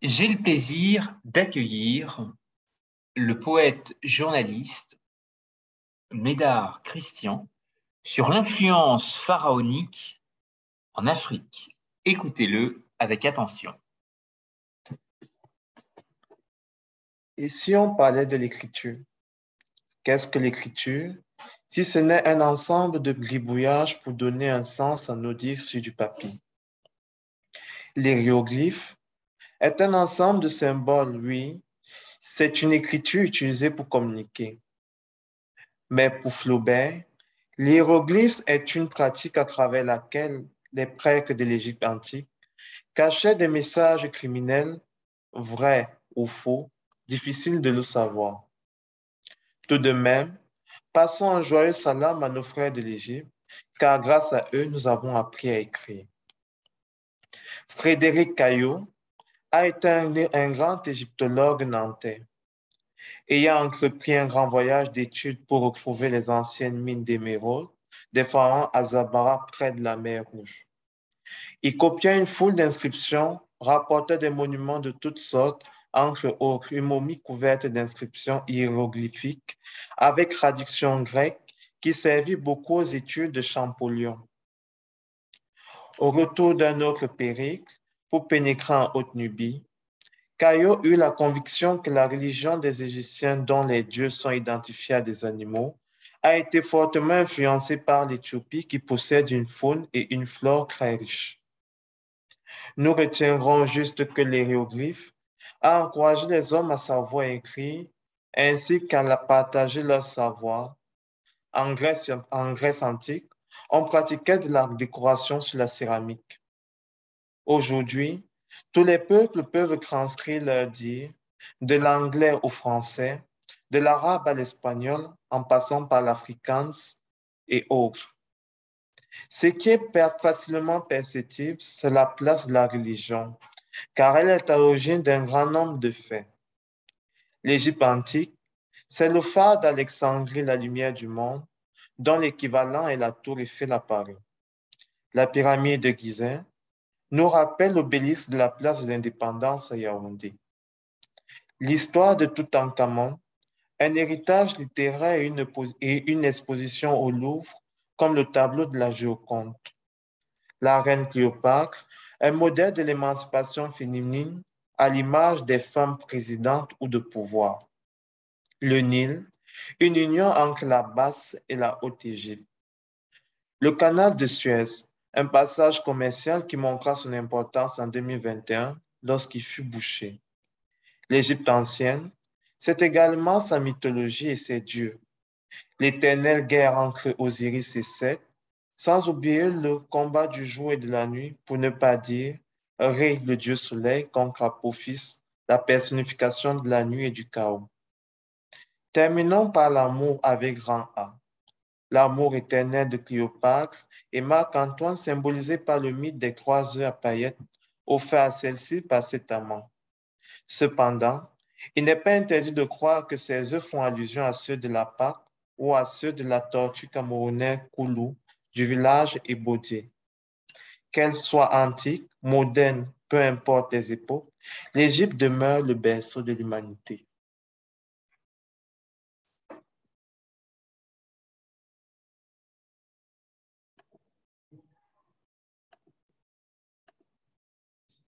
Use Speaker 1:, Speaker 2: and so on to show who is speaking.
Speaker 1: J'ai le plaisir d'accueillir le poète journaliste Médard Christian sur l'influence pharaonique en Afrique. Écoutez-le avec attention.
Speaker 2: Et si on parlait de l'écriture, qu'est-ce que l'écriture, si ce n'est un ensemble de gribouillages pour donner un sens à nos dires sur du papier? L'hiéroglyphe est un ensemble de symboles, oui, c'est une écriture utilisée pour communiquer. Mais pour Flaubert, l'hiéroglyphe est une pratique à travers laquelle les prêtres de l'Égypte antique cachaient des messages criminels, vrais ou faux, difficiles de le savoir. Tout de même, passons un joyeux salam à nos frères de l'Égypte, car grâce à eux, nous avons appris à écrire. Frédéric Caillot a été un grand égyptologue nantais. Ayant entrepris un grand voyage d'études pour retrouver les anciennes mines d'émeraude des pharaons à Zabara près de la mer Rouge. Il copia une foule d'inscriptions, rapporta des monuments de toutes sortes, entre autres une momie couverte d'inscriptions hiéroglyphiques avec traduction grecque qui servit beaucoup aux études de Champollion. Au retour d'un autre périple, pour pénétrer en Haute-Nubie, Caillot eut la conviction que la religion des Égyptiens dont les dieux sont identifiés à des animaux a été fortement influencée par l'Éthiopie qui possède une faune et une flore très riches. Nous retiendrons juste que l'hiéroglyphe a encouragé les hommes à savoir écrire ainsi qu'à partager leur savoir. En Grèce antique, on pratiquait de la décoration sur la céramique. Aujourd'hui, tous les peuples peuvent transcrire leurs dires, de l'anglais au français, de l'arabe à l'espagnol, en passant par l'afrikaans et autres. Ce qui est facilement perceptible, c'est la place de la religion, car elle est à l'origine d'un grand nombre de faits. L'Égypte antique, c'est le phare d'Alexandrie, la lumière du monde, dont l'équivalent est la tour Eiffel à Paris. La pyramide de Gizeh nous rappelle l'obélisque de la place de l'indépendance à Yaoundé. L'histoire de Toutankhamon, un héritage littéraire et une exposition au Louvre, comme le tableau de la Joconde. La reine Cléopâtre, un modèle de l'émancipation féminine à l'image des femmes présidentes ou de pouvoir. Le Nil, une union entre la Basse et la Haute-Égypte. Le canal de Suez, un passage commercial qui montra son importance en 2021 lorsqu'il fut bouché. L'Égypte ancienne, c'est également sa mythologie et ses dieux. L'éternelle guerre entre Osiris et Seth, sans oublier le combat du jour et de la nuit, pour ne pas dire Ré, le dieu soleil, contre Apophis, la personnification de la nuit et du chaos. Terminons par l'amour avec grand A. L'amour éternel de Cléopâtre et Marc-Antoine symbolisé par le mythe des 3 œufs à paillettes offerts à celle-ci par cet amant. Cependant, il n'est pas interdit de croire que ces œufs font allusion à ceux de la Pâque ou à ceux de la tortue camerounaise Koulou du village Ebodie. Qu'elle soit antique, moderne, peu importe les époques, l'Égypte demeure le berceau de l'humanité.